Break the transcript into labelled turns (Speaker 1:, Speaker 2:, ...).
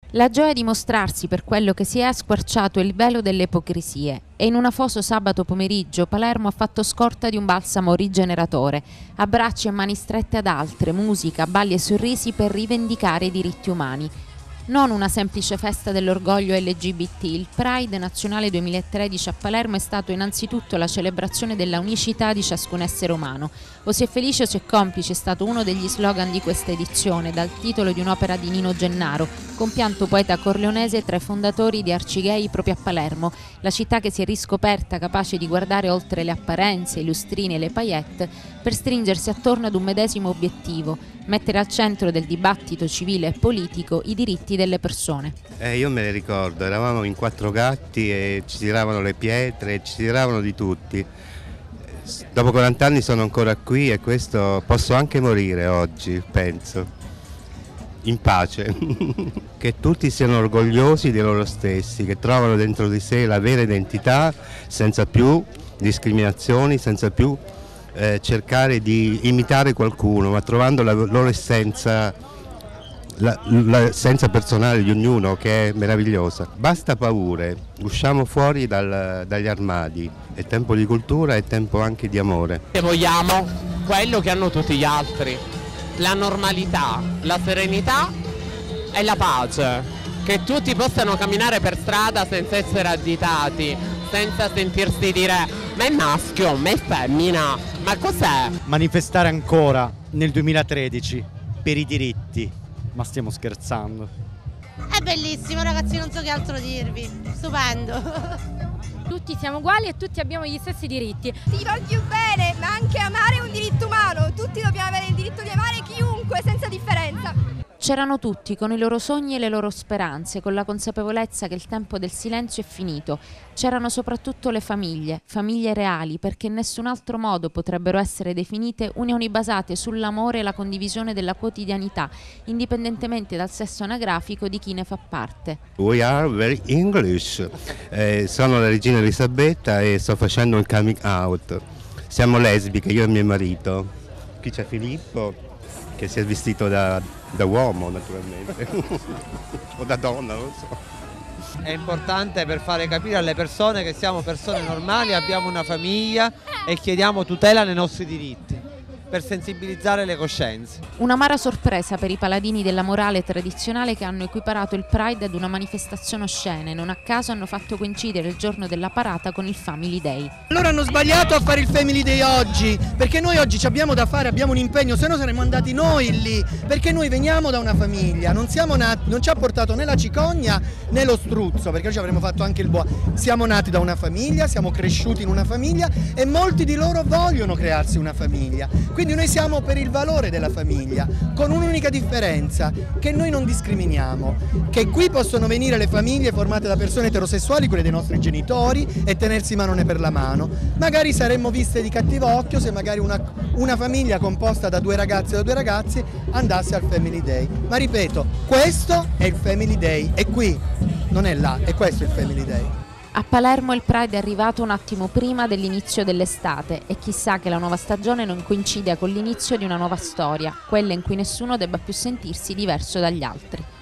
Speaker 1: La gioia di mostrarsi per quello che si è ha squarciato il velo delle ipocrisie e in un afoso sabato pomeriggio Palermo ha fatto scorta di un balsamo rigeneratore, abbracci e mani strette ad altre, musica, balli e sorrisi per rivendicare i diritti umani. Non una semplice festa dell'orgoglio LGBT, il Pride Nazionale 2013 a Palermo è stato innanzitutto la celebrazione della unicità di ciascun essere umano. O si è felice o si è complice è stato uno degli slogan di questa edizione, dal titolo di un'opera di Nino Gennaro, compianto poeta corleonese tra i fondatori di Arcigay proprio a Palermo, la città che si è riscoperta capace di guardare oltre le apparenze, i lustrini e le paillette per stringersi attorno ad un medesimo obiettivo, mettere al centro del dibattito civile e politico i diritti delle persone.
Speaker 2: Io me le ricordo, eravamo in 4 gatti e ci tiravano le pietre, ci tiravano di tutti. Dopo 40 anni sono ancora qui e questo posso anche morire oggi, penso, in pace. Che tutti siano orgogliosi di loro stessi, che trovano dentro di sé la vera identità senza più discriminazioni, senza più cercare di imitare qualcuno, ma trovando la loro essenza, l'essenza personale di ognuno, che è meravigliosa. Basta paure, usciamo fuori dagli armadi, è tempo di cultura, è tempo anche di amore.
Speaker 3: E vogliamo quello che hanno tutti gli altri, la normalità, la serenità e la pace, che tutti possano camminare per strada senza essere additati, senza sentirsi dire ma è maschio, ma è femmina, ma cos'è?
Speaker 4: Manifestare ancora nel 2013 per i diritti, ma stiamo scherzando.
Speaker 5: È bellissimo ragazzi, non so che altro dirvi, stupendo.
Speaker 6: Tutti siamo uguali e tutti abbiamo gli stessi diritti.
Speaker 7: Ti voglio bene, ma anche amare è un diritto umano, tutti dobbiamo avere il diritto di amare chiunque senza differenza.
Speaker 1: C'erano tutti con i loro sogni e le loro speranze, con la consapevolezza che il tempo del silenzio è finito. C'erano soprattutto le famiglie, famiglie reali, perché in nessun altro modo potrebbero essere definite unioni basate sull'amore e la condivisione della quotidianità, indipendentemente dal sesso anagrafico di chi ne fa parte.
Speaker 2: We are very English. Sono la regina Elisabetta e sto facendo un coming out. Siamo lesbiche, io e mio marito. Qui c'è Filippo, che si è vestito da uomo naturalmente, o da donna, non so.
Speaker 8: È importante per fare capire alle persone che siamo persone normali, abbiamo una famiglia e chiediamo tutela nei nostri diritti, per sensibilizzare le coscienze.
Speaker 1: Un'amara sorpresa per i paladini della morale tradizionale che hanno equiparato il Pride ad una manifestazione oscena e non a caso hanno fatto coincidere il giorno della parata con il Family Day.
Speaker 9: Loro hanno sbagliato a fare il Family Day oggi, perché noi oggi ci abbiamo da fare, abbiamo un impegno, se no saremmo andati noi lì, perché noi veniamo da una famiglia, non ci ha portato né la cicogna né lo struzzo, perché oggi avremmo fatto anche il siamo nati da una famiglia, siamo cresciuti in una famiglia e molti di loro vogliono crearsi una famiglia. Quindi noi siamo per il valore della famiglia, con un'unica differenza, che noi non discriminiamo, che qui possono venire le famiglie formate da persone eterosessuali, quelle dei nostri genitori, e tenersi manone per la mano. Magari saremmo viste di cattivo occhio se magari una famiglia composta da 2 ragazze o da 2 ragazzi andasse al Family Day. Ma ripeto, questo è il Family Day, è qui, non è là, è questo il Family Day.
Speaker 1: A Palermo il Pride è arrivato un attimo prima dell'inizio dell'estate e chissà che la nuova stagione non coincida con l'inizio di una nuova storia, quella in cui nessuno debba più sentirsi diverso dagli altri.